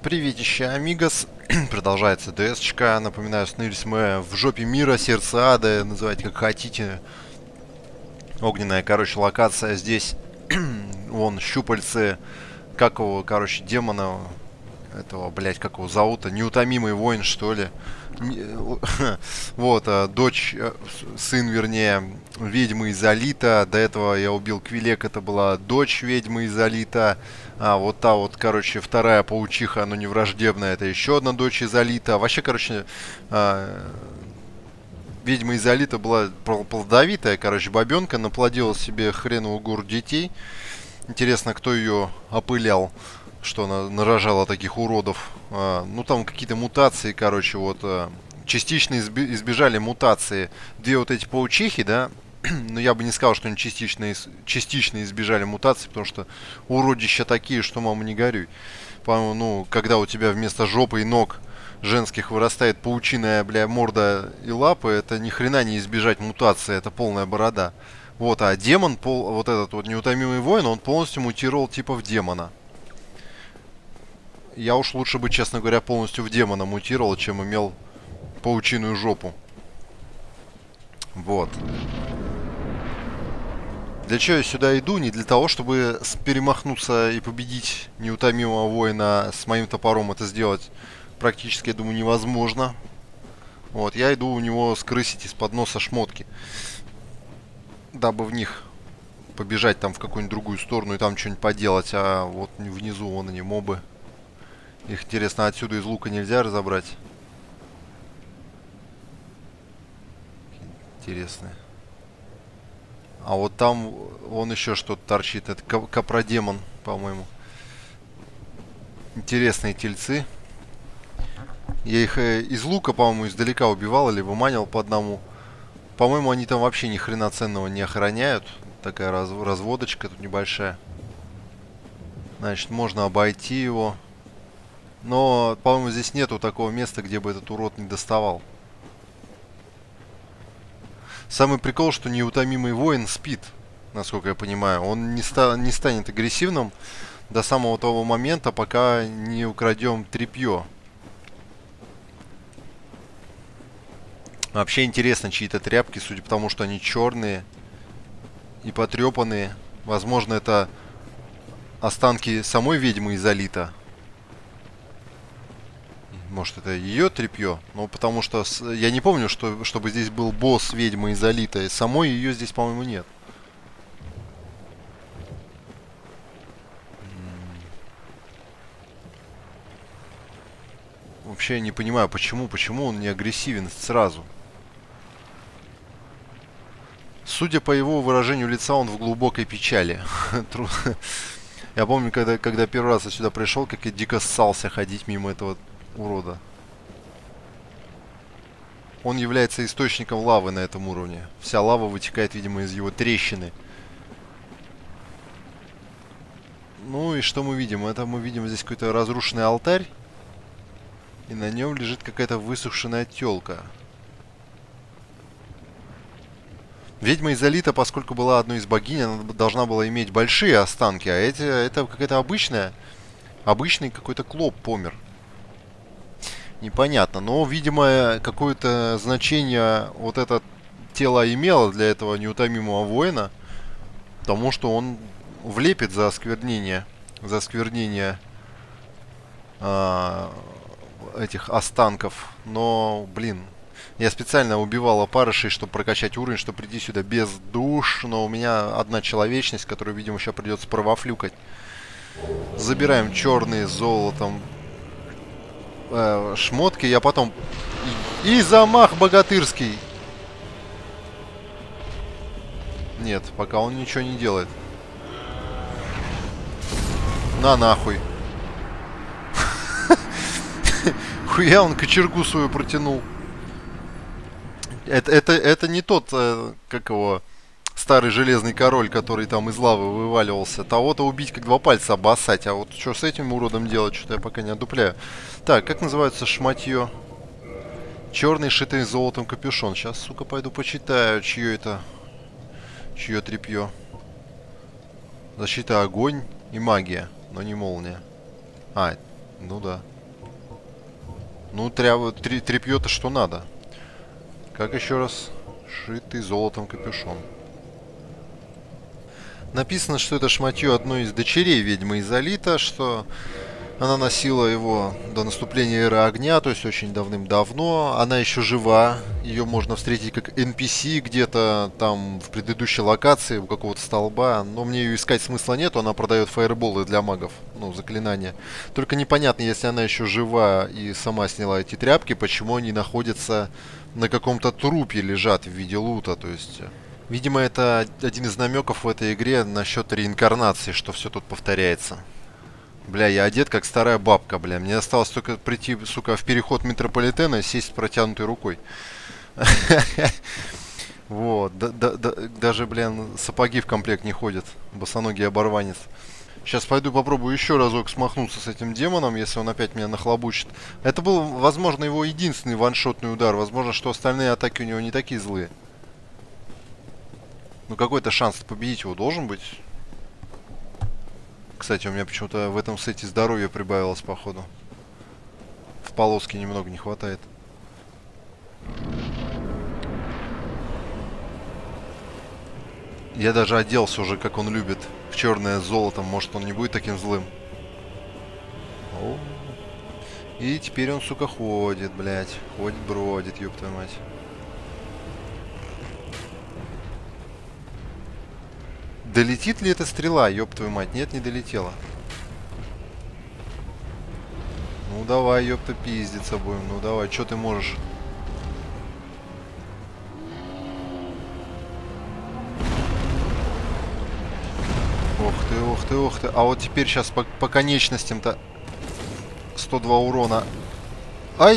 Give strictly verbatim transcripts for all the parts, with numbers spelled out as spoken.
Приветище, амигос. Продолжается ДСчка. Напоминаю, остановились мы в жопе мира, сердце ада, называйте как хотите. Огненная, короче, локация здесь. Вон, щупальцы, как его, короче, демона, этого, блять, как его зовут-то, неутомимый воин, что ли. Вот, дочь, сын, вернее, ведьмы из Алита. До этого я убил Квилек, это была дочь ведьмы из Алита. А, вот та вот, короче, вторая паучиха, но не враждебная, это еще одна дочь из Алита. Вообще, короче, а, ведьма из Алита была плодовитая, короче, бабенка, наплодила себе хреновую гору детей. Интересно, кто ее опылял, что она нарожала таких уродов. А, ну, там какие-то мутации, короче, вот, а, частично изби- избежали мутации. Две вот эти паучихи, да, но я бы не сказал, что они частично, частично избежали мутации, потому что уродища такие, что мама не горюй. По-моему, ну, когда у тебя вместо жопы и ног женских вырастает паучиная, бля, морда и лапы, это ни хрена не избежать мутации, это полная борода. Вот, а демон, пол, вот этот вот неутомимый воин, он полностью мутировал типа в демона. Я уж лучше бы, честно говоря, полностью в демона мутировал, чем имел паучиную жопу. Вот. Для чего я сюда иду? Не для того, чтобы перемахнуться и победить неутомимого воина с моим топором. Это сделать практически, я думаю, невозможно. Вот, я иду у него скрысить из-под носа шмотки. Дабы в них побежать там в какую-нибудь другую сторону и там что-нибудь поделать. А вот внизу вон они, мобы. Их, интересно, отсюда из лука нельзя разобрать? Интересные. А вот там он еще что-то торчит. Это капродемон, по-моему. Интересные тельцы. Я их э, из лука, по-моему, издалека убивал или выманивал по одному. По-моему, они там вообще ни хрена ценного не охраняют. Такая раз разводочка тут небольшая. Значит, можно обойти его. Но, по-моему, здесь нету такого места, где бы этот урод не доставал. Самый прикол, что неутомимый воин спит, насколько я понимаю. Он не, ста не станет агрессивным до самого того момента, пока не украдем тряпье. Вообще интересно чьи-то тряпки, судя по тому, что они черные и потрепанные. Возможно, это останки самой ведьмы из Алита. Может, это ее тряпье? Ну, потому что с... я не помню, что, чтобы здесь был босс ведьмы из Алита. И самой ее здесь, по-моему, нет. Вообще я не понимаю, почему, почему он не агрессивен сразу. Судя по его выражению лица, он в глубокой печали. Я помню, когда, когда первый раз я сюда пришел, как я дико ссался ходить мимо этого урода. Он является источником лавы на этом уровне. Вся лава вытекает, видимо, из его трещины. Ну и что мы видим? Это мы видим здесь какой-то разрушенный алтарь. И на нем лежит какая-то высушенная телка. Ведьма из Алита, поскольку была одной из богинь, она должна была иметь большие останки. А эти, это какая-то обычная, обычный какой-то клоп помер. Непонятно, но, видимо, какое-то значение вот это тело имело для этого неутомимого воина, потому что он влепит за осквернение, за осквернение а, этих останков. Но, блин, я специально убивал опарышей, чтобы прокачать уровень, чтобы прийти сюда без душ, но у меня одна человечность, которую, видимо, сейчас придется провафлюкать. Забираем черные с золотом шмотки, я потом... И, и замах богатырский! Нет, пока он ничего не делает. На нахуй. Хуя он кочергу свою протянул. Это, это, это не тот, как его, старый железный король, который там из лавы вываливался. Того-то убить, как два пальца обоссать. А вот что с этим уродом делать, что-то я пока не одупляю. Так, как называется шматье? Черный, шитый золотом капюшон. Сейчас, сука, пойду почитаю, чье это. Чье тряпье. Защита огонь и магия, но не молния. А, ну да. Ну, тряв... три... тряпьё-то что надо. Как еще раз? Шитый золотом капюшон. Написано, что это шматье одной из дочерей ведьмы Изолита, что она носила его до наступления эры огня, то есть очень давным-давно. Она еще жива, ее можно встретить как эн пи си где-то там в предыдущей локации у какого-то столба, но мне ее искать смысла нету, она продает фаерболы для магов, ну, заклинания. Только непонятно, если она еще жива и сама сняла эти тряпки, почему они находятся на каком-то трупе, лежат в виде лута, то есть... Видимо, это один из намеков в этой игре насчет реинкарнации, что все тут повторяется. Бля, я одет как старая бабка, бля. Мне осталось только прийти, сука, в переход метрополитена и сесть с протянутой рукой. Вот. Даже, блин, сапоги в комплект не ходят. Босоногий оборванец. Сейчас пойду попробую еще разок смахнуться с этим демоном, если он опять меня нахлобучит. Это был, возможно, его единственный ваншотный удар. Возможно, что остальные атаки у него не такие злые. Ну, какой-то шанс победить его должен быть. Кстати, у меня почему-то в этом сете здоровье прибавилось, походу. В полоске немного не хватает. Я даже оделся уже, как он любит. В черное с золотом. Может, он не будет таким злым. О. И теперь он, сука, ходит, блядь. Ходит, бродит, ёб твою мать. Долетит ли эта стрела, ёб твою мать? Нет, не долетела. Ну давай, ёпта, пиздиться будем. Ну давай, что ты можешь? Ох ты, ох ты, ох ты. А вот теперь сейчас по, по конечностям-то сто два урона. Ай!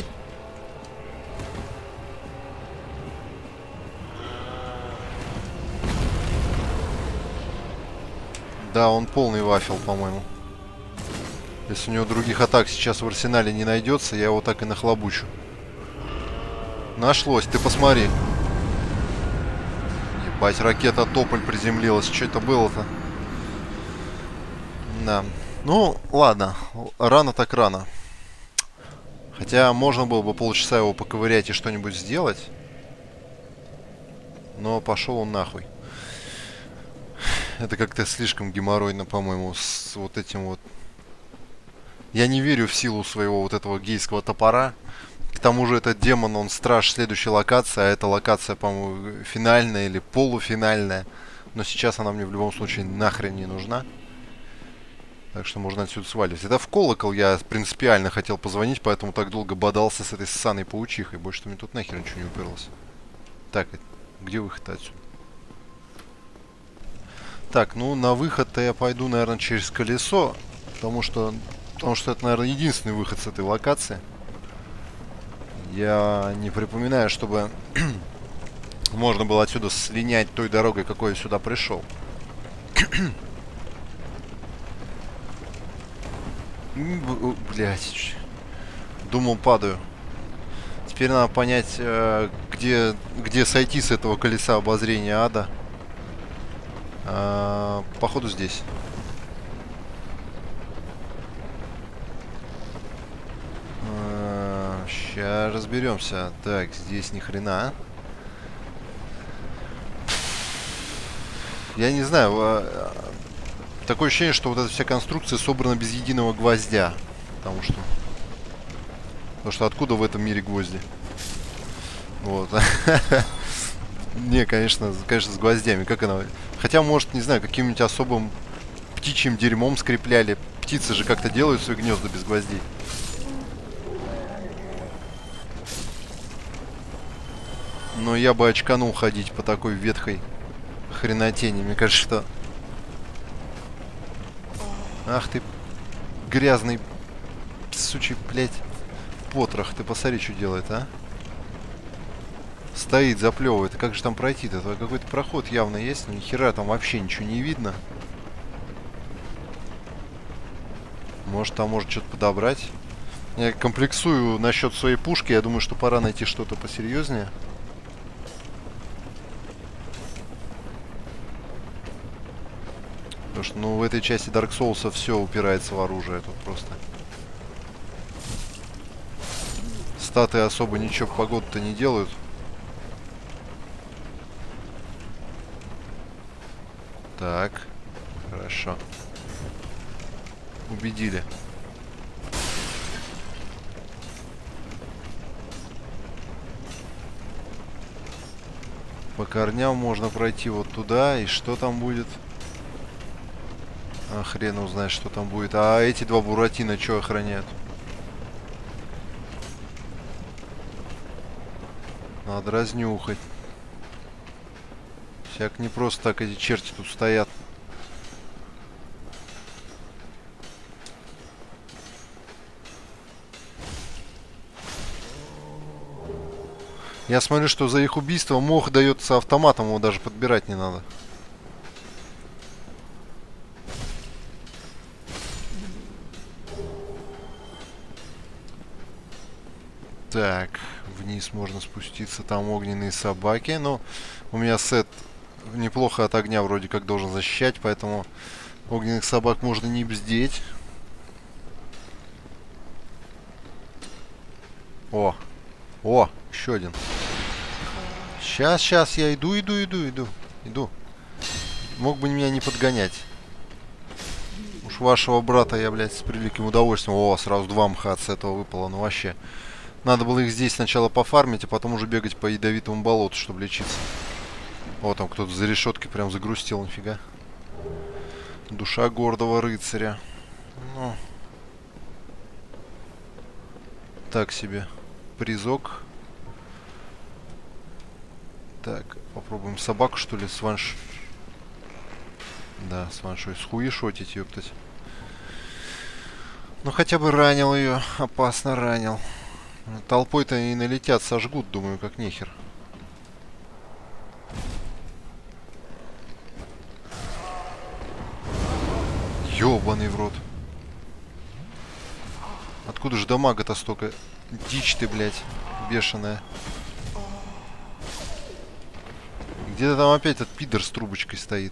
Да, он полный вафел, по-моему. Если у него других атак сейчас в арсенале не найдется, я его так и нахлобучу. Нашлось, ты посмотри. Ебать, ракета Тополь приземлилась. Что это было-то? Да. Ну, ладно. Рано так рано. Хотя можно было бы полчаса его поковырять и что-нибудь сделать. Но пошел он нахуй. Это как-то слишком геморройно, по-моему, с вот этим вот. Я не верю в силу своего вот этого гейского топора. К тому же этот демон, он страж следующей локации, а эта локация, по-моему, финальная или полуфинальная. Но сейчас она мне в любом случае нахрен не нужна. Так что можно отсюда сваливать. Это в колокол я принципиально хотел позвонить, поэтому так долго бодался с этой ссаной паучихой. Больше мне тут нахер ничего не уперлось. Так, где выход отсюда? Так, ну на выход-то я пойду, наверное, через колесо. Потому что, потому что это, наверное, единственный выход с этой локации. Я не припоминаю, чтобы можно было отсюда слинять той дорогой, какой я сюда пришел. Блять. Думал, падаю. Теперь надо понять, где, где сойти с этого колеса обозрения ада. А, походу здесь. А, сейчас разберемся. Так, здесь ни хрена. Я не знаю. Такое ощущение, что вот эта вся конструкция собрана без единого гвоздя. Потому что... Потому что откуда в этом мире гвозди? Вот. Не, конечно, конечно, с гвоздями. Как она... Хотя, может, не знаю, каким-нибудь особым птичьим дерьмом скрепляли. Птицы же как-то делают свои гнезда без гвоздей. Но я бы очканул ходить по такой ветхой хренотени. Мне кажется, что... Ах ты, грязный, сучий, блядь, потрох. Ты посмотри, что делает, а? Стоит, заплевывает. Как же там пройти-то? Какой-то проход явно есть, но ни хера там вообще ничего не видно. Может, там может что-то подобрать. Я комплексую насчет своей пушки. Я думаю, что пора найти что-то посерьезнее. Потому что, ну, в этой части Dark Souls все упирается в оружие тут просто. Статы особо ничего погоду-то не делают. Так, хорошо. Убедили. По корням можно пройти вот туда. И что там будет? А хрен узнает, что там будет. А эти два буратино что охраняют? Надо разнюхать. Всяк не просто так эти черти тут стоят. Я смотрю, что за их убийство мох дается автоматом, его даже подбирать не надо. Так, вниз можно спуститься, там огненные собаки. Но у меня сет неплохо от огня вроде как должен защищать, поэтому огненных собак можно не бздеть. О, о, еще один. Сейчас, сейчас, я иду, иду, иду, иду, иду. Мог бы меня не подгонять. Уж вашего брата я, блядь, с превеликим удовольствием. О, сразу два мха с этого выпало, ну вообще. Надо было их здесь сначала пофармить, а потом уже бегать по ядовитому болоту, чтобы лечиться. О, там кто-то за решеткой прям загрустил, нифига. Душа гордого рыцаря. Ну. Так себе. Призок. Так, попробуем собаку, что ли, с ванш... Да, с ваншой. Схуешотить, ёптать. Ну, хотя бы ранил ее. Опасно ранил. Толпой-то и налетят, сожгут, думаю, как нехер. Ёбаный в рот. Откуда же дамага-то столько? Дичь ты, блядь, бешеная. Где-то там опять этот пидор с трубочкой стоит.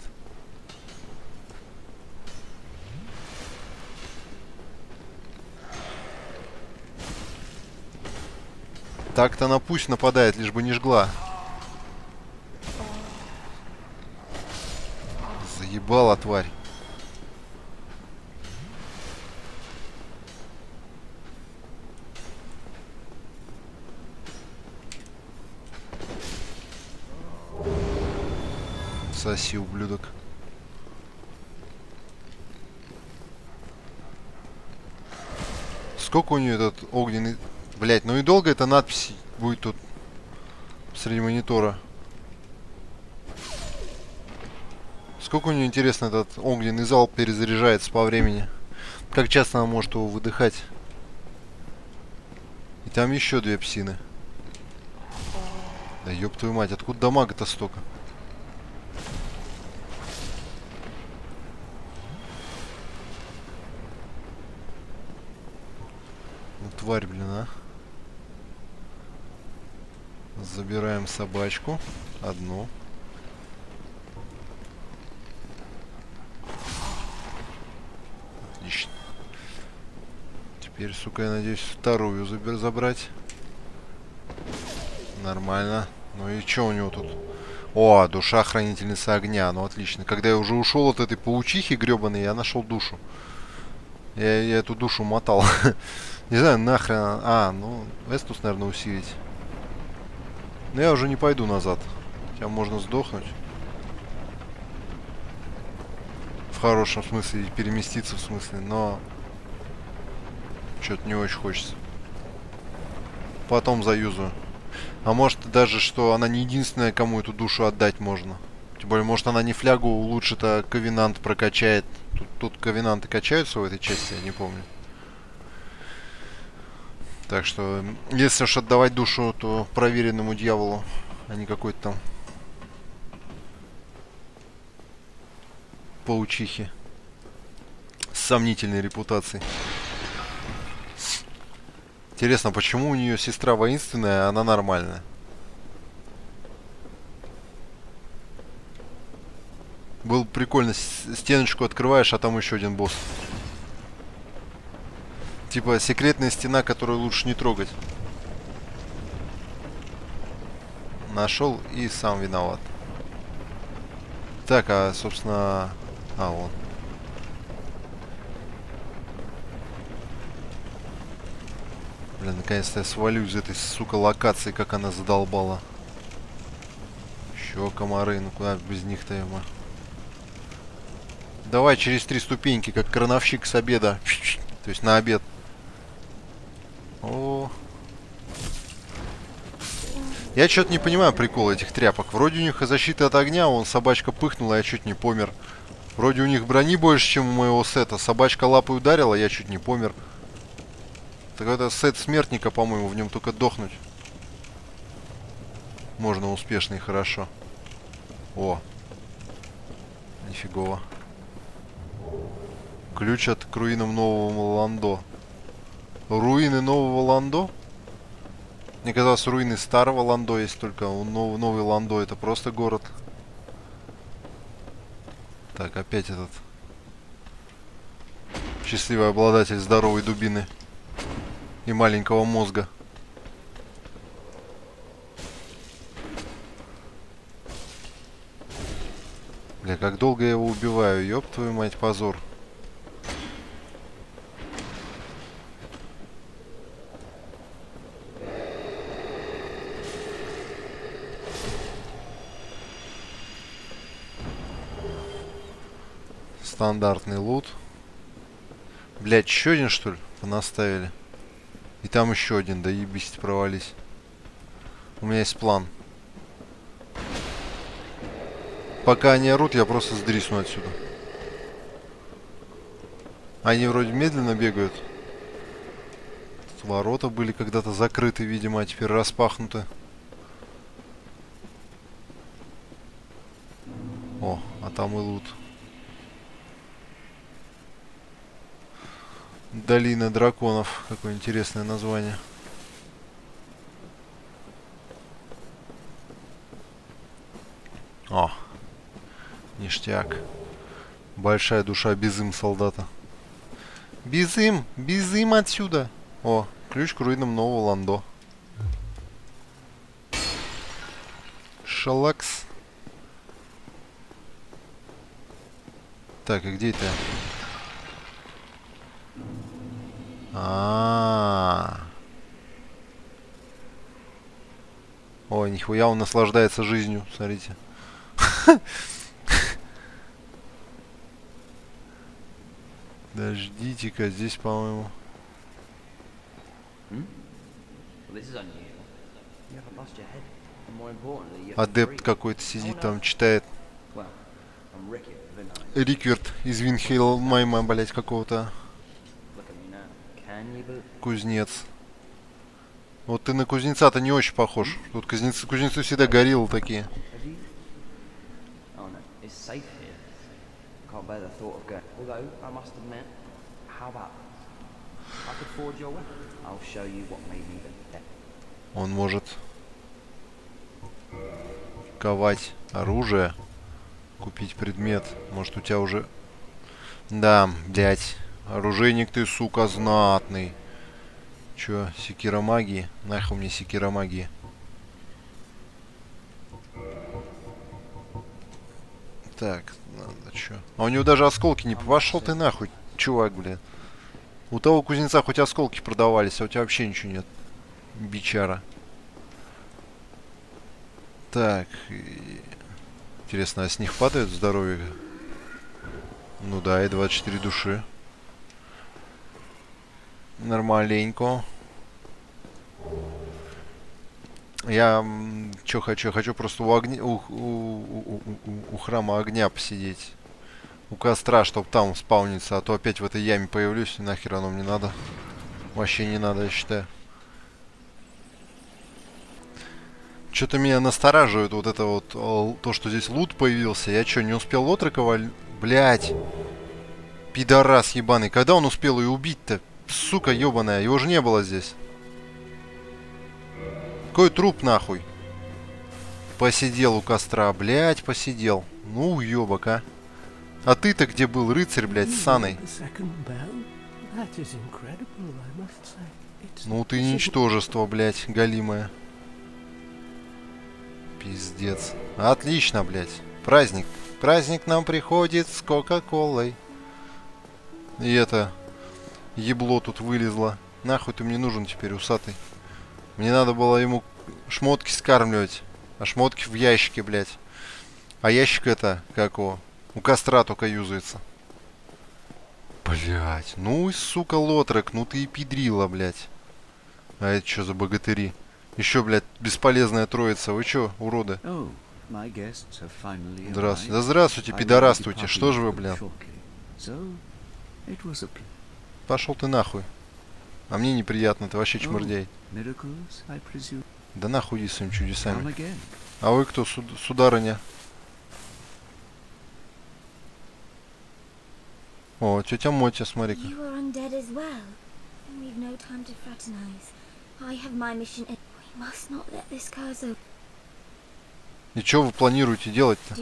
Так-то она пусть нападает, лишь бы не жгла. Заебала, тварь. Соси, ублюдок. Сколько у нее этот огненный... Блять, ну и долго эта надпись будет тут среди монитора. Сколько у нее, интересно, этот огненный залп перезаряжается по времени? Как часто она может его выдыхать? И там еще две псины. Да ёб твою мать, откуда дамага-то столько? Ну, тварь, блин, а. Забираем собачку. Одну. Отлично. Теперь, сука, я надеюсь, вторую забер забрать. Нормально. Ну и что у него тут? О, душа хранительницы огня. Ну отлично. Когда я уже ушел от этой паучихи гребаной, я нашел душу. Я, я эту душу мотал. Не знаю, нахрен. А, ну, Эстус, наверное, усилить. Но я уже не пойду назад. Хотя можно сдохнуть. В хорошем смысле, переместиться в смысле, но... Что-то не очень хочется. Потом заюзаю. А может даже, что она не единственная, кому эту душу отдать можно. Тем более, может она не флягу улучшит, а ковенант прокачает. Тут, тут ковенанты качаются в этой части, я не помню. Так что, если уж отдавать душу, то проверенному дьяволу, а не какой-то там паучихи с сомнительной репутацией. Интересно, почему у нее сестра воинственная, а она нормальная? Было бы прикольно, стеночку открываешь, а там еще один босс. Типа секретная стена, которую лучше не трогать. Нашел и сам виноват. Так, а, собственно... А, вон. Блин, наконец-то я свалю из этой, сука, локации, как она задолбала. Еще комары, ну куда без них-то ему. Давай через три ступеньки, как крановщик с обеда. То есть на обед. О. Я что-то не понимаю прикола этих тряпок. Вроде у них защита от огня, вон собачка пыхнула, я чуть не помер. Вроде у них брони больше, чем у моего сета. Собачка лапой ударила, я чуть не помер. Так это сет смертника, по-моему, в нем только дохнуть можно успешно и хорошо. О. Нифигово. Ключ от к руинам нового Ландо. Руины нового Ландо? Мне казалось, руины старого Ландо есть, только у нов новый Ландо это просто город. Так, опять этот счастливый обладатель здоровой дубины и маленького мозга. Бля, как долго я его убиваю, ёб твою мать, позор. Стандартный лут. Блять, еще один, что ли, понаставили? И там еще один, да ебись, провались. У меня есть план. Пока они орут, я просто сдрисну отсюда. Они вроде медленно бегают. Ворота были когда-то закрыты, видимо, а теперь распахнуты. О, а там и лут. Долина драконов. Какое интересное название. О, ништяк. Большая душа безым солдата. Безым! Безым отсюда! О, ключ к руинам нового Ландо. Шалакс. Так, и где это? А-а-а. Ой, нихуя, он наслаждается жизнью, смотрите. Подождите-ка, здесь, по-моему... Адепт какой-то сидит там, читает. Рикверт из Винхейлмайма, блять, какого-то. Кузнец. Вот ты на кузнеца-то не очень похож. Тут кузнецы, кузнецы всегда гориллы такие. Он может ковать оружие, купить предмет. Может, у тебя уже... Да, блять. Оружейник ты, сука, знатный. Чё, секира магии? Нахуй мне секира магии. Так, надо чё. А у него даже осколки не... Пошел ты нахуй, чувак, блядь. У того кузнеца хоть осколки продавались, а у тебя вообще ничего нет. Бичара. Так. И... Интересно, а с них падает здоровье? Ну да, и двадцать четыре души. Нормаленько. Я что хочу? Хочу просто у, огня, у, у, у, у, у храма огня посидеть. У костра, чтобы там спауниться. А то опять в этой яме появлюсь. И нахер оно мне надо. Вообще не надо, я считаю. Что-то меня настораживает вот это вот. То, что здесь лут появился. Я что, не успел Лотрека валь... Блять. Пидорас ебаный. Когда он успел ее убить-то? Сука ебаная, его же не было здесь. Какой труп нахуй? Посидел у костра, блять, посидел. Ну, ебак, а. А ты-то где был, рыцарь, блять, с Саной? Ну ты ничтожество, блять, галимое. Пиздец. Отлично, блядь. Праздник. Праздник нам приходит с Кока-Колой. И это... Ебло тут вылезло. Нахуй ты мне нужен теперь, усатый. Мне надо было ему шмотки скармливать. А шмотки в ящике, блядь. А ящик это, как его, у костра только юзается. Блядь. Ну и, сука, Лотрек. Ну ты и педрила, блядь. А это что за богатыри? Еще, блядь, бесполезная троица. Вы че, уроды? Здравствуйте. Да здравствуйте, пидорастуйте. Что же вы, блядь? Пошел ты нахуй. А мне неприятно, ты вообще чмырдяй. Да нахуй иди своими чудесами. А вы кто, суд сударыня? О, тетя Мотя, смотри-ка. И что вы планируете делать-то?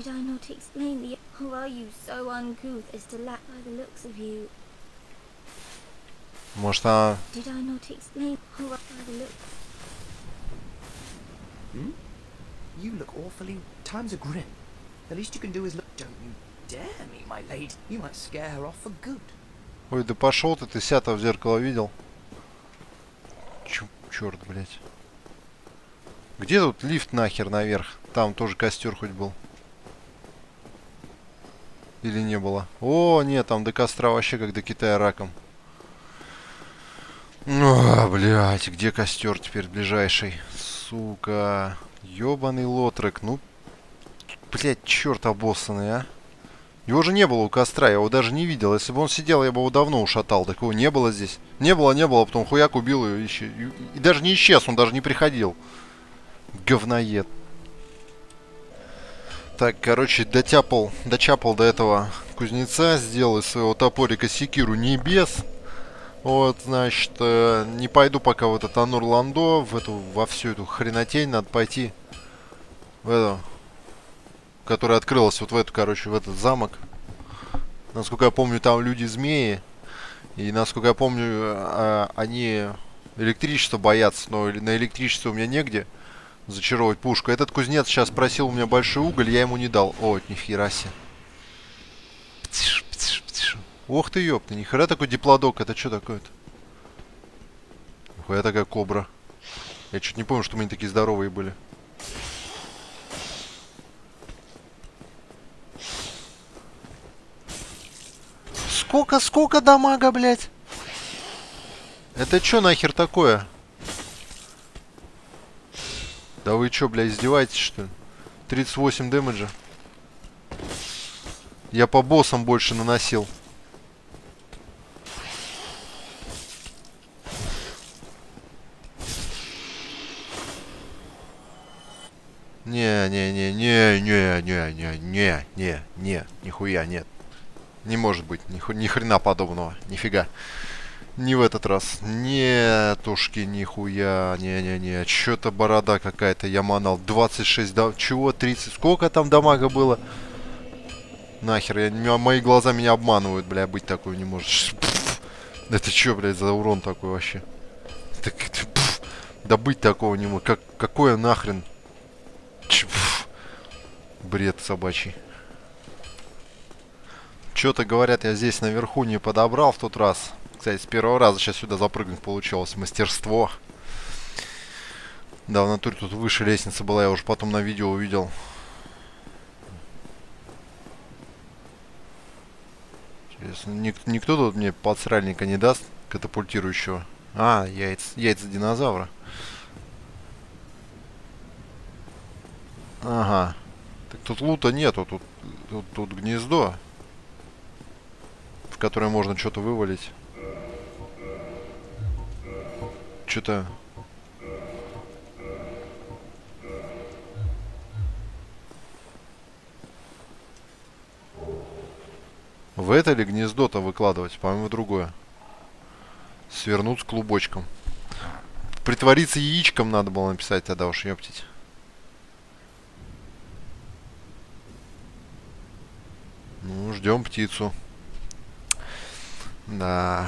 Может, она... You look awfully... Times are grim. The least you can do is look... Don't you dare me, my lady. You might scare her off for good. Ой, да пошел ты, ты себя-то в зеркало видел? Чё, черт, блядь. Где тут лифт нахер наверх? Там тоже костер хоть был. Или не было? О, нет, там до костра вообще как до Китая раком. О, блядь, где костер теперь ближайший? Сука. Ёбаный Лотрек. Ну, блядь, черт обоссанный, а. Его же не было у костра, я его даже не видел. Если бы он сидел, я бы его давно ушатал. Так его не было здесь. Не было, не было, потом хуяк убил ее. И, и, и даже не исчез, он даже не приходил. Говноед. Так, короче, дотяпал, дочапал до этого кузнеца. Сделал из своего топорика секиру небес. Вот, значит, э, не пойду пока в этот Анур-Ландо, в эту, во всю эту хренотень. Надо пойти в эту, которая открылась вот в эту, короче, в этот замок. Насколько я помню, там люди-змеи. И, насколько я помню, э, они электричество боятся, но на электричество у меня негде зачаровывать пушку. Этот кузнец сейчас просил у меня большой уголь, я ему не дал. О, нихера себе. Ох ты, ёпта, нихера такой диплодок, это что такое-то? Нихуя такая кобра. Я чуть не помню, что мы не такие здоровые были. Сколько, сколько дамага, блядь? Это что нахер такое? Да вы что, блядь, издеваетесь, что ли? тридцать восемь дэмэджа. Я по боссам больше наносил. Не-не-не-не-не-не-не-не-не, нихуя нет. Не может быть, ни, ни хрена подобного, нифига. Не в этот раз. Нетушки, нихуя, не-не-не. Чё-то борода какая-то, я манал. двадцать шесть, да, чего, тридцать, сколько там дамага было? Нахер, я, мои глаза меня обманывают, бля, быть такой не может. Это чё, блядь, за урон такой вообще? Так, да быть такого не может. Как, какое нахрен? Бред собачий. Что-то говорят, я здесь наверху не подобрал в тот раз. Кстати, с первого раза сейчас сюда запрыгнуть получилось. Мастерство. Да, в натуре тут выше лестница была, я уже потом на видео увидел. Интересно, ник никто тут мне подсральника не даст, катапультирующего. А, яйца, яйца динозавра. Ага. Так тут лута нету, тут, тут, тут гнездо, в которое можно что-то вывалить. Что-то... В это ли гнездо-то выкладывать? По-моему, в другое. Свернуть с клубочком. Притвориться яичком надо было написать тогда уж, ёптить. Ну, ждем птицу. Да.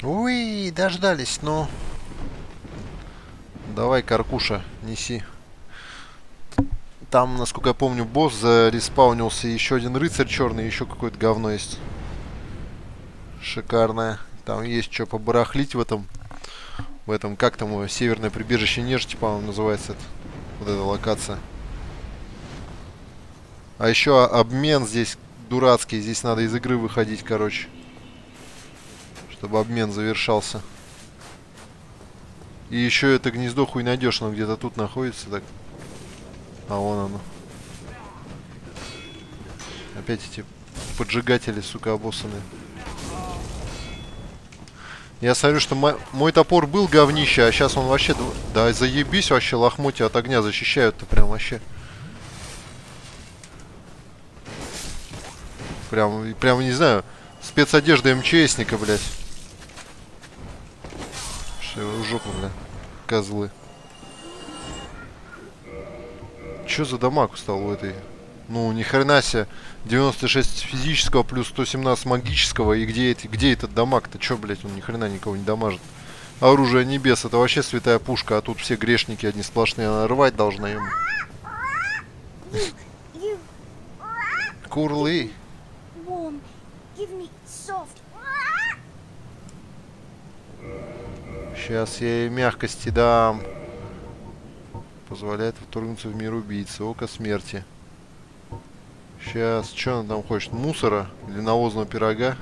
Уи, дождались, ну. Давай, Каркуша, неси. Там, насколько я помню, босс зареспаунился. Еще один рыцарь черный, еще какое-то говно есть. Шикарное. Там есть что побарахлить в этом. В этом, как там его, северное прибежище нежити, по-моему, называется это. Вот эта локация. А еще обмен здесь дурацкий. Здесь надо из игры выходить, короче. Чтобы обмен завершался. И еще это гнездо хуй найдешь, оно где-то тут находится, так. А вон оно. Опять эти поджигатели, сука, обоссанные. Я смотрю, что мой, мой топор был говнище, а сейчас он вообще... Да заебись вообще, лохмотья от огня защищают-то прям вообще. Прям, прям, не знаю, спецодежда МЧСника, блядь. Что в жопу, блядь. Козлы. Чё за дамаг стал у этой? Ну, ни хрена себе. девяносто шесть физического плюс сто семнадцать магического. И где, эти, где этот дамаг-то? Чё, блядь, он ни хрена никого не дамажит. Оружие небес, это вообще святая пушка. А тут все грешники одни сплошные. Она рвать должна ему. Курлы. Сейчас я ей мягкости дам. Позволяет вторгнуться в мир убийцы. Око смерти. Сейчас, что она там хочет? Мусора? Или навозного пирога?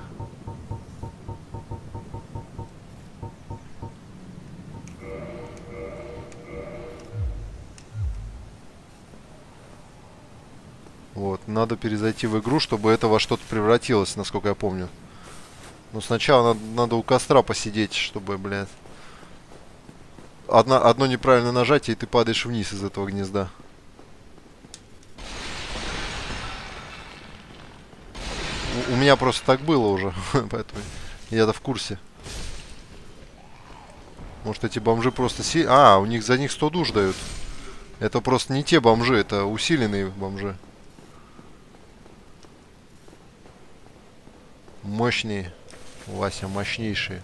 Вот, надо перезайти в игру, чтобы это во что-то превратилось, насколько я помню. Но сначала надо, надо у костра посидеть, чтобы, блядь... Одно, одно неправильное нажатие, и ты падаешь вниз из этого гнезда. У, у меня просто так было уже, поэтому я-то в курсе. Может, эти бомжи просто си... А, у них за них сто душ дают. Это просто не те бомжи, это усиленные бомжи. Мощные. Вася, мощнейшие.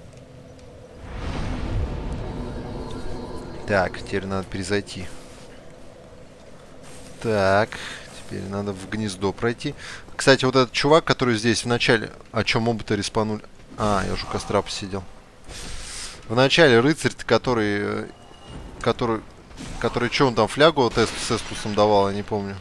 Так, теперь надо перезайти. Так, теперь надо в гнездо пройти. Кстати, вот этот чувак, который здесь в начале... А чё, моба-то респанули? А, я уже у костра посидел. В начале рыцарь, который... Который... Который, что он там, флягу тест с эстусом давал, я не помню.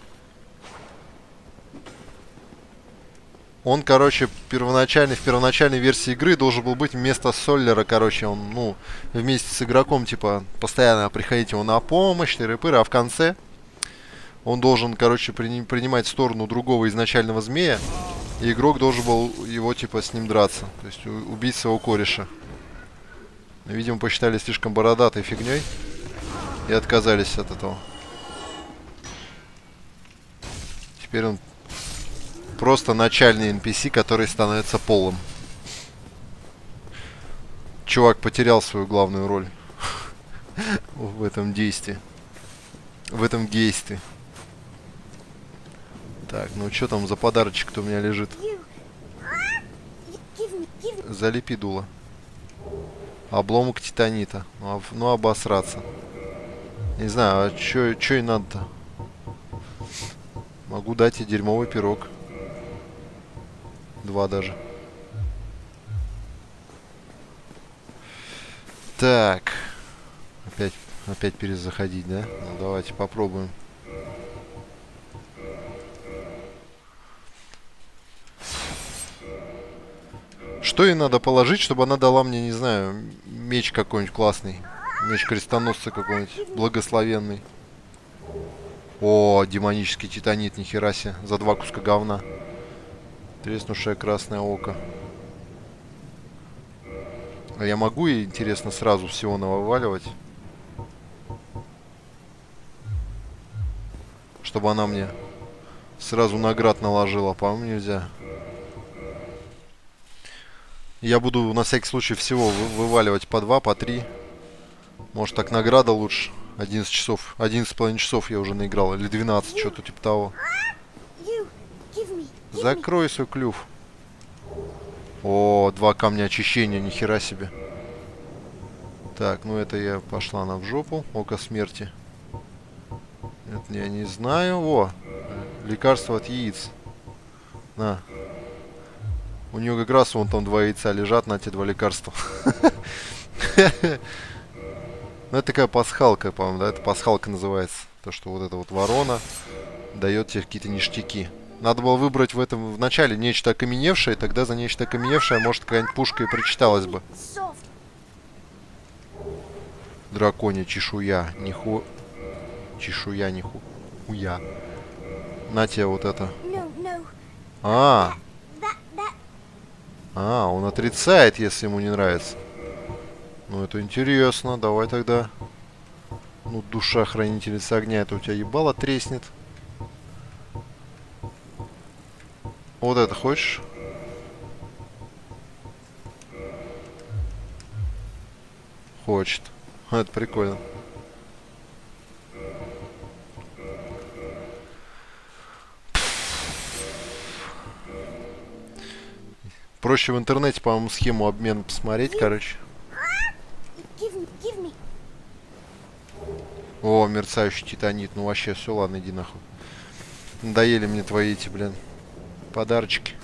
Он, короче, первоначальный, в первоначальной версии игры должен был быть вместо Соллера, короче, он, ну, вместе с игроком, типа, постоянно приходить ему на помощь, тыры-пыры, а в конце он должен, короче, при, принимать сторону другого изначального змея, и игрок должен был его, типа, с ним драться, то есть убить своего кореша. Видимо, посчитали слишком бородатой фигней и отказались от этого. Теперь он... Просто начальный эн пи си, который становится полом. Чувак потерял свою главную роль в этом действии. В этом действии. Так, ну что там за подарочек-то у меня лежит? Залепи дуло. Обломок титанита. Ну, об, ну обосраться. Не знаю, а что и надо-то? Могу дать и дерьмовый пирог. Два даже. Так. Опять, опять перезаходить, да? Ну, давайте попробуем. Что ей надо положить, чтобы она дала мне, не знаю, меч какой-нибудь классный. Меч крестоносца какой-нибудь благословенный. О, демонический титанит, нихера себе. За два куска говна. Треснувшее красное око. А я могу ей, интересно, сразу всего наваливать? Чтобы она мне сразу наград наложила. По-моему, нельзя. Я буду на всякий случай всего вы вываливать по два, по три. Может, так награда лучше. одиннадцать часов. одиннадцать с половиной часов я уже наиграл. Или двенадцать, что-то типа того. Закрой свой клюв. О, два камня очищения, нихера себе. Так, ну это я пошла она в жопу. Око смерти. Это Я не знаю. Во. Лекарство от яиц. На. У нее как раз вон там два яйца лежат, на те два лекарства. Ну, это такая пасхалка, по-моему, да? Это пасхалка называется. То, что вот эта вот ворона дает тебе какие-то ништяки. Надо было выбрать в этом в начале нечто окаменевшее, тогда за нечто окаменевшее, может, какая-нибудь пушка и прочиталась бы. Драконья чешуя. Ниху... Чешуя, ниху... Уя. На тебе вот это. А. А, он отрицает, если ему не нравится. Ну, это интересно. Давай тогда. Ну, душа хранительница огня. Это у тебя ебало треснет. Вот это хочешь? Хочет. Это прикольно. Проще в интернете, по-моему, схему обмена посмотреть, короче. О, мерцающий титанит. Ну вообще, все, ладно, иди нахуй. Надоели мне твои эти, блин, подарочки.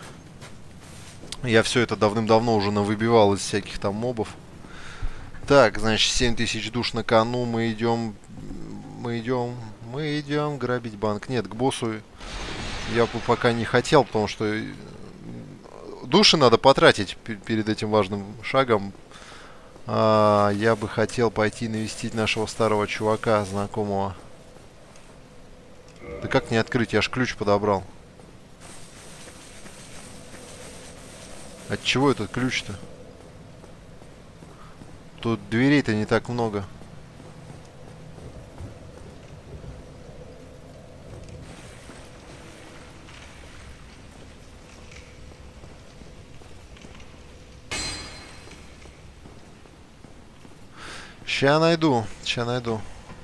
Я все это давным-давно уже навыбивал из всяких там мобов. Так, значит, семь тысяч душ на кону. Мы идем... Мы идем... Мы идем грабить банк. Нет, к боссу я бы пока не хотел, потому что... Души надо потратить перед этим важным шагом. А, я бы хотел пойти навестить нашего старого чувака, знакомого. Да как не открыть? Я ж ключ подобрал. От чего этот ключ-то? Тут дверей-то не так много. Ща найду, ща найду.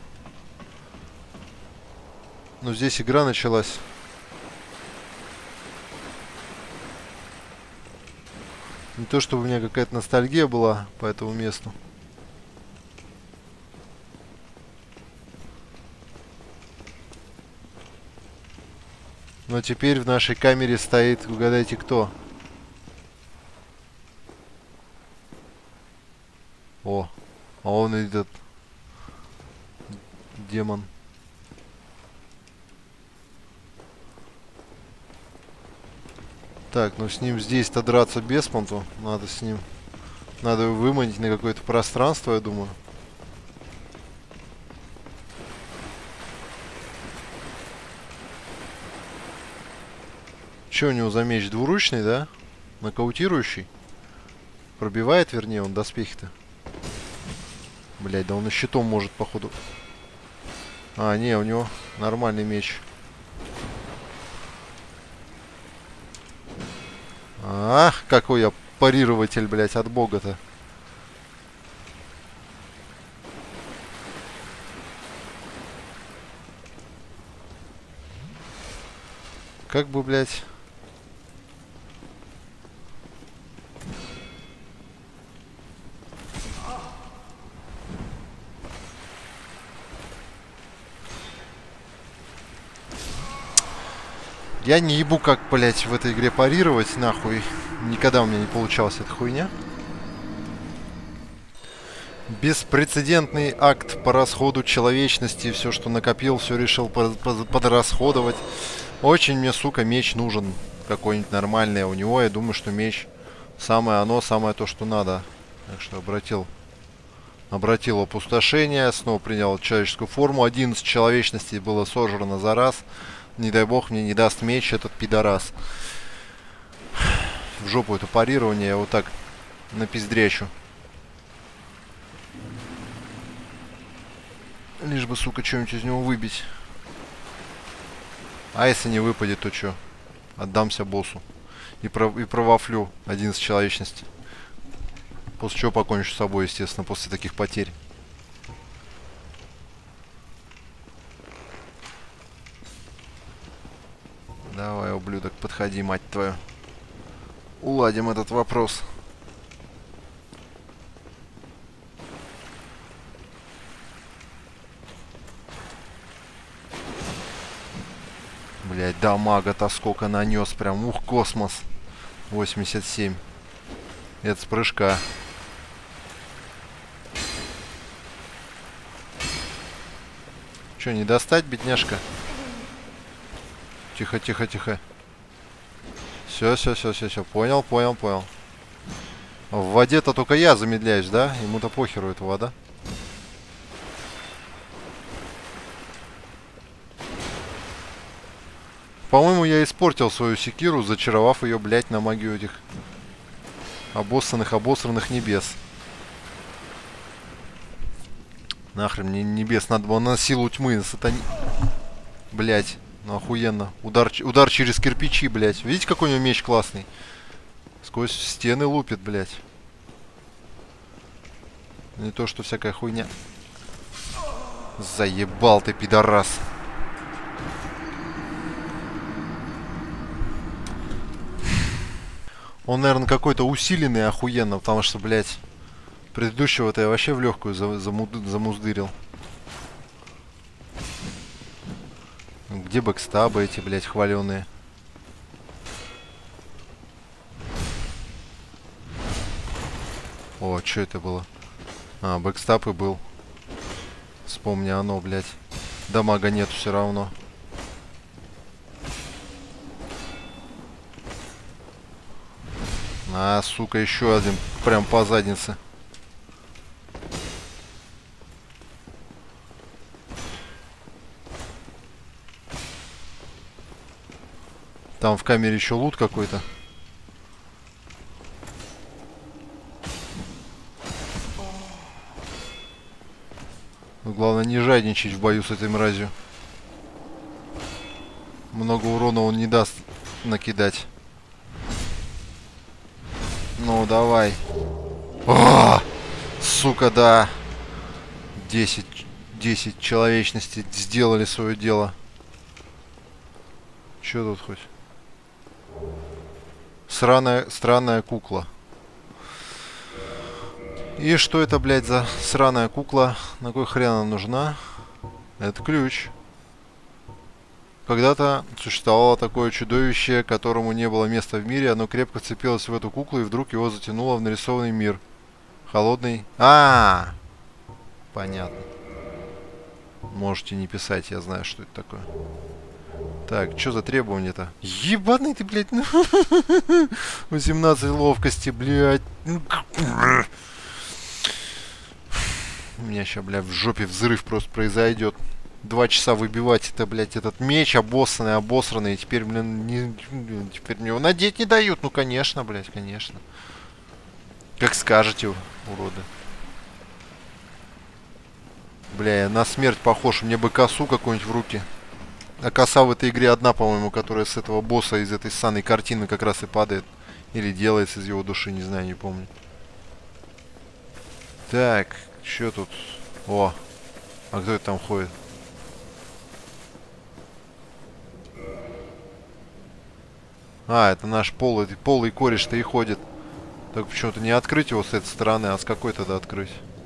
Ну, здесь игра началась. Не то, чтобы у меня какая-то ностальгия была по этому месту. Но теперь в нашей камере стоит, угадайте, кто? О, а он этот демон. Так, ну с ним здесь-то драться без понту. Надо с ним... Надо его выманить на какое-то пространство, я думаю. Че у него за меч? Двуручный, да? Нокаутирующий? Пробивает, вернее, он доспехи-то. Блять, да он и щитом может, походу. А, не, у него нормальный меч. Ах, какой я парирователь, блять, от бога-то. Как бы, блять... Я не ебу, как, блять, в этой игре парировать, нахуй. Никогда у меня не получалась эта хуйня. Беспрецедентный акт по расходу человечности. Все, что накопил, все решил подрасходовать. Очень мне, сука, меч нужен. Какой-нибудь нормальный. У него, я думаю, что меч самое оно, самое то, что надо. Так что обратил. Обратил опустошение. Снова принял человеческую форму. одиннадцать человечностей было сожрано за раз. Не дай бог мне не даст меч этот пидорас. В жопу это парирование, я вот так напиздрячу. Лишь бы, сука, что-нибудь из него выбить. А если не выпадет, то что? Отдамся боссу. И, про и провафлю одиннадцать человечности. После чего покончу с собой, естественно, после таких потерь. Давай, ублюдок, подходи, мать твою. Уладим этот вопрос. Блять, дамага-то сколько нанес. Прям, ух, космос. восемьдесят семь. Это с прыжка. Че, не достать, бедняжка? Тихо, тихо, тихо. Все, все, все, все, все. Понял, понял, понял. В воде-то только я замедляюсь, да? Ему-то похеру эта вода. По-моему, я испортил свою секиру, зачаровав ее, блядь, на магию этих обоссанных, обосранных небес. Нахрен мне небес, надо было на силу тьмы, сатани... Блядь, ну охуенно. Удар, удар через кирпичи, блядь. Видите, какой у него меч классный? Сквозь стены лупит, блядь. Не то, что всякая хуйня. Заебал ты, пидорас. Он, наверное, какой-то усиленный охуенно, потому что, блядь, предыдущего-то я вообще в легкую замуздырил. Где бэкстабы эти, блядь, хваленые? О, что это было? А, бэкстап и был. Вспомни оно, блядь. Дамага нету все равно. А, сука, еще один. Прям по заднице. Там в камере еще лут какой-то. Главное не жадничать в бою с этой мразью. Много урона он не даст накидать. Ну, давай. О, сука, да. десять, десять человечности сделали свое дело. Че тут хоть? Сраная, странная кукла. И что это, блядь, за сраная кукла? На кой хрен она нужна? Это ключ. Когда-то существовало такое чудовище, которому не было места в мире. Оно крепко вцепилось в эту куклу, и вдруг его затянуло в нарисованный мир. Холодный. А, -а, -а! Понятно. Можете не писать, я знаю, что это такое. Так, что за требования-то? Ебаный ты, блядь. восемнадцать ловкости, блядь. У меня сейчас, блядь, в жопе взрыв просто произойдет. Два часа выбивать это, блядь, этот меч обоссанный, обосранный. И теперь, блин, не, теперь мне его надеть не дают. Ну, конечно, блядь, конечно. Как скажете, уроды. Бля, я на смерть похож. Мне бы косу какую-нибудь в руки. А коса в этой игре одна, по-моему, которая с этого босса, из этой ссаной картины как раз и падает. Или делается из его души, не знаю, не помню. Так, что тут? О, а кто это там ходит? А, это наш полый, полый кореш-то и ходит. Так почему-то не открыть его с этой стороны, а с какой тогда открыть?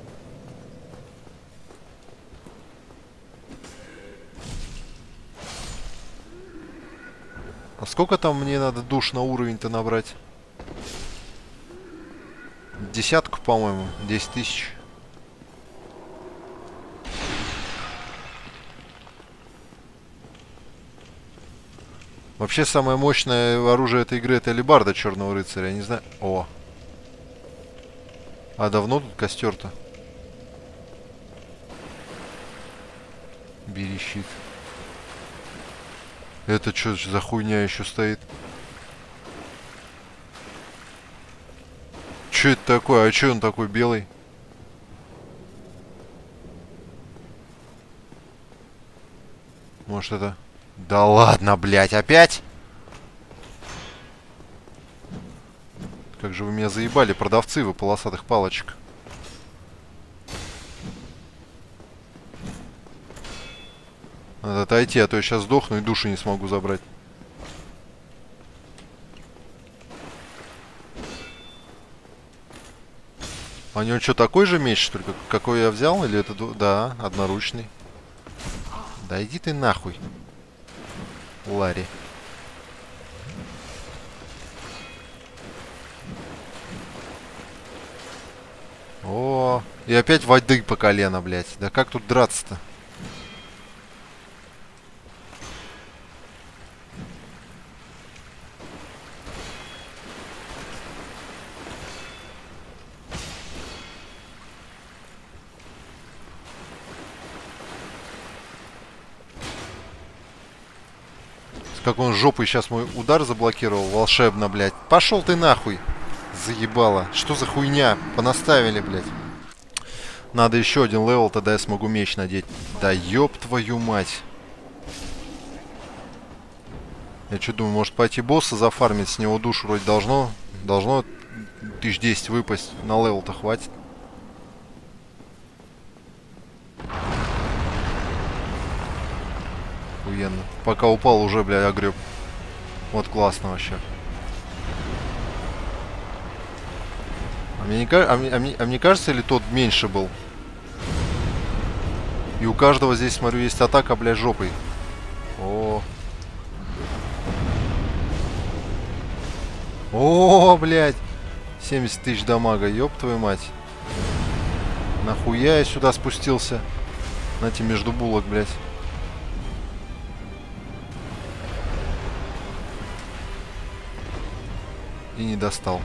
А сколько там мне надо душ на уровень-то набрать? Десятку, по-моему. десять тысяч. Вообще, самое мощное оружие этой игры — это алебарда Черного Рыцаря. Я не знаю... О! А давно тут костер-то? Бери щит. Это что за хуйня еще стоит? Что это такое? А что он такой белый? Может это... Да ладно, блядь, опять? Как же вы меня заебали, продавцы вы полосатых палочек. Надо отойти, а то я сейчас сдохну и души не смогу забрать. А у него что, такой же меч, что ли, какой я взял? Или это... Да, одноручный. Да иди ты нахуй. Ларри. О, и опять воды по колено, блядь. Да как тут драться-то? Как он жопой сейчас мой удар заблокировал. Волшебно, блядь. Пошел ты нахуй. Заебало. Что за хуйня? Понаставили, блядь. Надо еще один левел, тогда я смогу меч надеть. Да ёб твою мать. Я что думаю, может пойти босса зафармить? С него душ вроде должно. Должно тысяч десять выпасть. На левел-то хватит. Охуенно. Пока упал, уже, блядь, огреб. Вот классно вообще. А мне, не, а, мне, а, мне, а мне кажется, или тот меньше был? И у каждого здесь, смотрю, есть атака, блядь, жопой. О. О, блядь. семьдесят тысяч дамага, ёб твою мать. Нахуя я сюда спустился? Знаете, между булок, блядь. И не достал.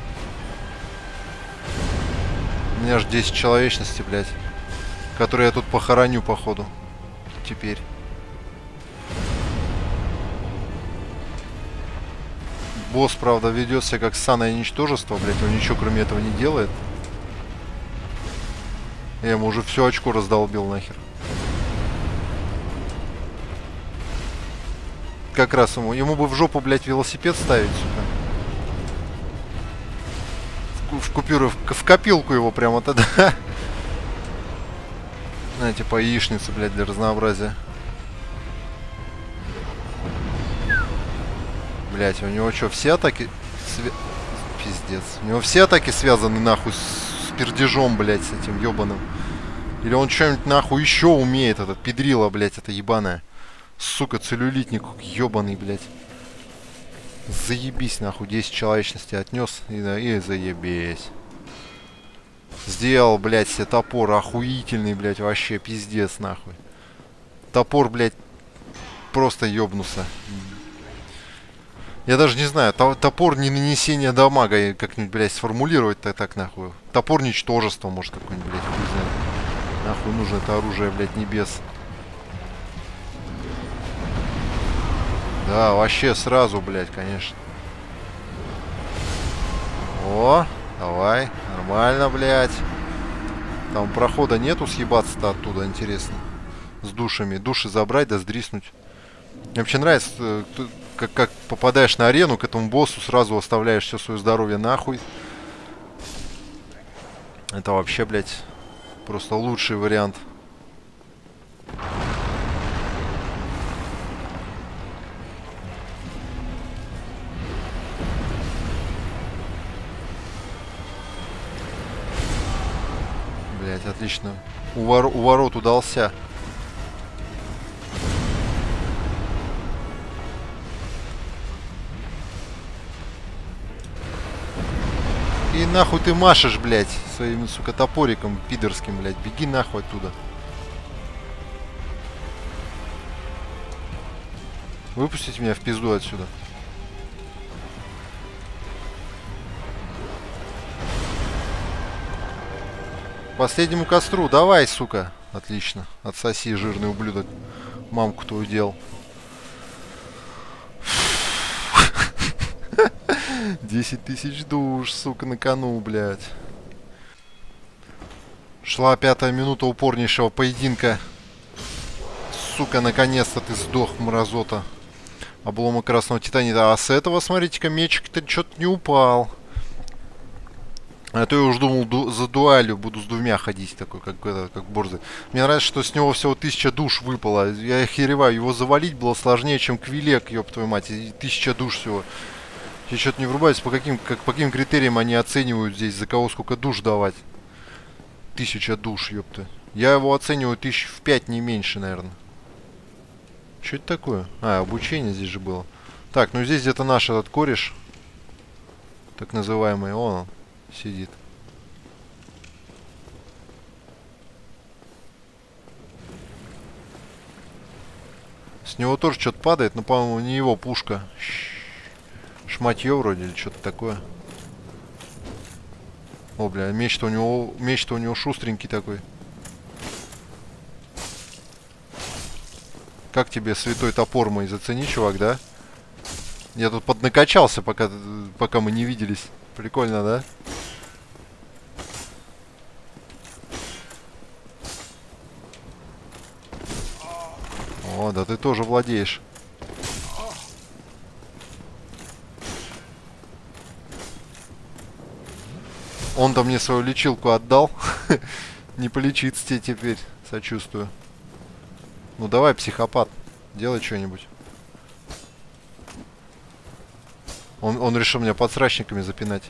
У меня аж десять человечности, блядь. Которые я тут похороню, походу. Теперь. Босс, правда, ведет себя как ссаное ничтожество, блядь. Он ничего кроме этого не делает. Я ему уже все очко раздолбил нахер. Как раз ему. Ему бы в жопу, блядь, велосипед ставить, сука. В купюру, в, в копилку его прямо тогда. Знаете, по яичнице, блядь, для разнообразия. Блядь, у него что, все атаки... Свя... Пиздец. У него все атаки связаны, нахуй, с, с пердежом, блядь, с этим ебаным. Или он что-нибудь, нахуй, еще умеет, этот педрила, блядь, это ебаная. Сука, целлюлитник ебаный, блядь. Заебись, нахуй, десять человечности отнес и, и заебись. Сделал, блядь, себе топор охуительный, блядь, вообще пиздец, нахуй. Топор, блядь, просто ёбнулся. Я даже не знаю, топор не нанесение дамага как-нибудь, блядь, сформулировать-то так, нахуй. Топор ничтожества, может, какой-нибудь, блядь, хуй знает. Нахуй нужно это оружие, блядь, небес. Да, вообще сразу, блядь, конечно. О, давай, нормально, блядь. Там прохода нету, съебаться-то оттуда, интересно. С душами. Души забрать, да сдриснуть. Мне вообще нравится, как, как попадаешь на арену к этому боссу, сразу оставляешь все свое здоровье нахуй. Это вообще, блядь, просто лучший вариант. Блять, отлично. У, вор у ворот удался. И нахуй ты машешь, блядь, своим, сука, топориком пидорским, блядь. Беги нахуй оттуда. Выпустите меня в пизду отсюда. Последнему костру. Давай, сука. Отлично. Отсоси, жирный ублюдок. Мамку твою дел. десять тысяч душ, сука, на кону, блядь. Шла пятая минута упорнейшего поединка. Сука, наконец-то ты сдох, мразота. Обломок красного титанита. А с этого, смотрите-ка, мечик-то что-то не упал. А то я уж думал, ду за дуалью буду с двумя ходить, такой, как, это, как борзый. Мне нравится, что с него всего тысяча душ выпало. Я охереваю, его завалить было сложнее, чем Квилек, ёб твою мать. И тысяча душ всего. Я что-то не врубаюсь, по каким, как, по каким критериям они оценивают здесь, за кого сколько душ давать. Тысяча душ, ёпта. Я его оцениваю тысяч в пять, не меньше, наверное. Что это такое? А, обучение здесь же было. Так, ну здесь где-то наш этот кореш. Так называемый. Он, он сидит. С него тоже что-то падает, но, по-моему, не его пушка. Шматье вроде или что-то такое. О, бля, меч-то у него, меч-то у него шустренький такой. Как тебе святой топор мой? Зацени, чувак, да? Я тут поднакачался, пока, пока мы не виделись. Прикольно, да? О, да ты тоже владеешь. Он-то мне свою лечилку отдал. Не полечиться тебе теперь. Сочувствую. Ну давай, психопат. Делай что-нибудь. Он, он решил меня подсрачниками запинать.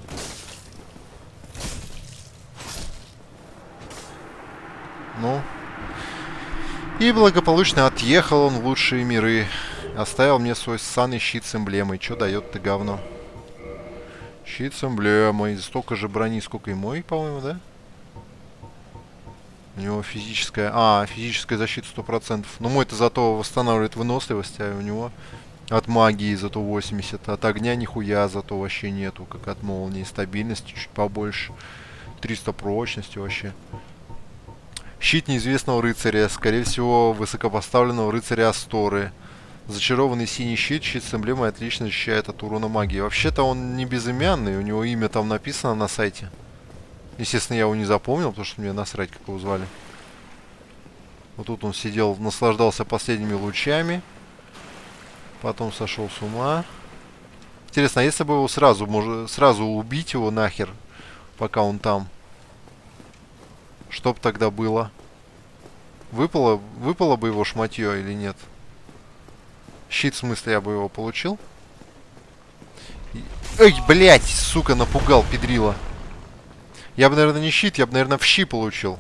Ну. И благополучно отъехал он в лучшие миры. Оставил мне свой ссаный щит с эмблемой. Что дает-то говно? Щит с эмблемой. Столько же брони, сколько и мой, по-моему, да? У него физическая... А, физическая защита сто процентов. Но мой-то зато восстанавливает выносливость, а у него от магии зато восемьдесят. От огня нихуя зато вообще нету. Как от молнии. Стабильности чуть побольше. триста прочности вообще. Щит неизвестного рыцаря. Скорее всего, высокопоставленного рыцаря Асторы. Зачарованный синий щит. Щит с эмблемой отлично защищает от урона магии. Вообще-то он не безымянный. У него имя там написано на сайте. Естественно, я его не запомнил, потому что мне насрать, как его звали. Вот тут он сидел, наслаждался последними лучами. Потом сошел с ума. Интересно, а если бы его сразу, может, сразу убить его нахер, пока он там? Что бы тогда было? Выпало, выпало бы его шматье или нет? Щит, в смысле, я бы его получил? И... Эй, блядь, сука, напугал, педрила. Я бы, наверное, не щит, я бы, наверное, в щи получил.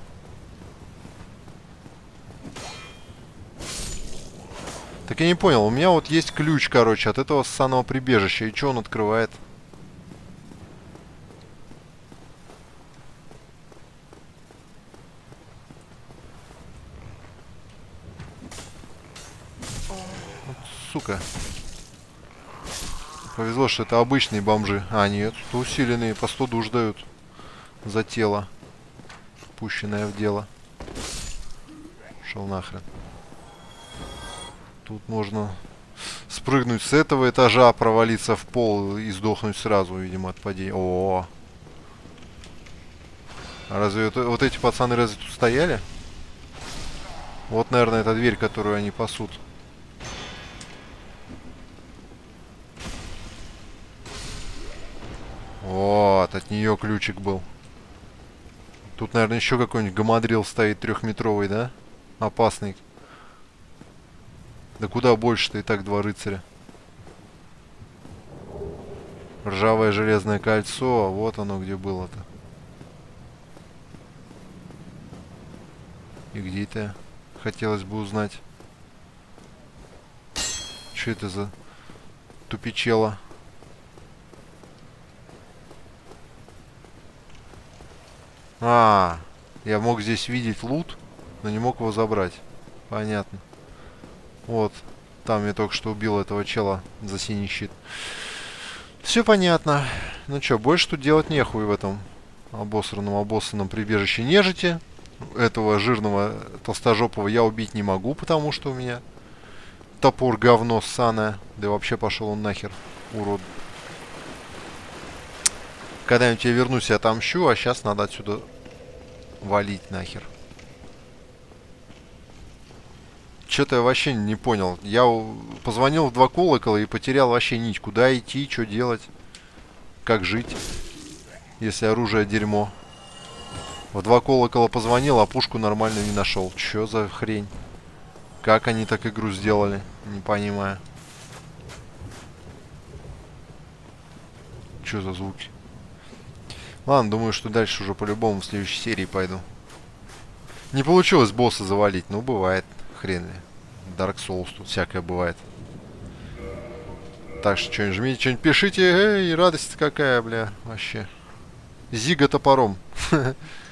Так я не понял, у меня вот есть ключ, короче, от этого ссаного прибежища. И что он открывает? Вот, сука. Повезло, что это обычные бомжи. А, нет, тут усиленные, по сто душ дают. За тело, пущенное в дело. Шел нахрен. Тут можно спрыгнуть с этого этажа, провалиться в пол и сдохнуть сразу, видимо, от падения. О, а разве это, вот эти пацаны разве тут стояли? Вот, наверное, эта дверь, которую они пасут. Вот, от нее ключик был. Тут, наверное, еще какой-нибудь гамадрил стоит трехметровый, да? Опасный. Да куда больше-то, и так два рыцаря. Ржавое железное кольцо. Вот оно где было-то. И где это? Хотелось бы узнать. Что это за тупичело? А, я мог здесь видеть лут, но не мог его забрать. Понятно. Вот, там я только что убил этого чела за синий щит. Все понятно. Ну что, больше тут делать нехуй в этом обосранном, обоссанном прибежище нежити. Этого жирного толстожопого я убить не могу, потому что у меня топор говно ссаное. Да и вообще пошел он нахер, урод. Когда-нибудь я вернусь и отомщу, а сейчас надо отсюда валить нахер. Что-то я вообще не понял. Я позвонил в два колокола и потерял вообще нить. Куда идти, что делать, как жить, если оружие дерьмо. В два колокола позвонил, а пушку нормально не нашел. Что за хрень? Как они так игру сделали? Не понимаю. Что за звуки? Ладно, думаю, что дальше уже по-любому в следующей серии пойду. Не получилось босса завалить, ну бывает, хрен ли. Dark Souls тут всякое бывает. Так что что-нибудь жмите, что-нибудь пишите. Эй, радость какая, бля, вообще. Зига топором.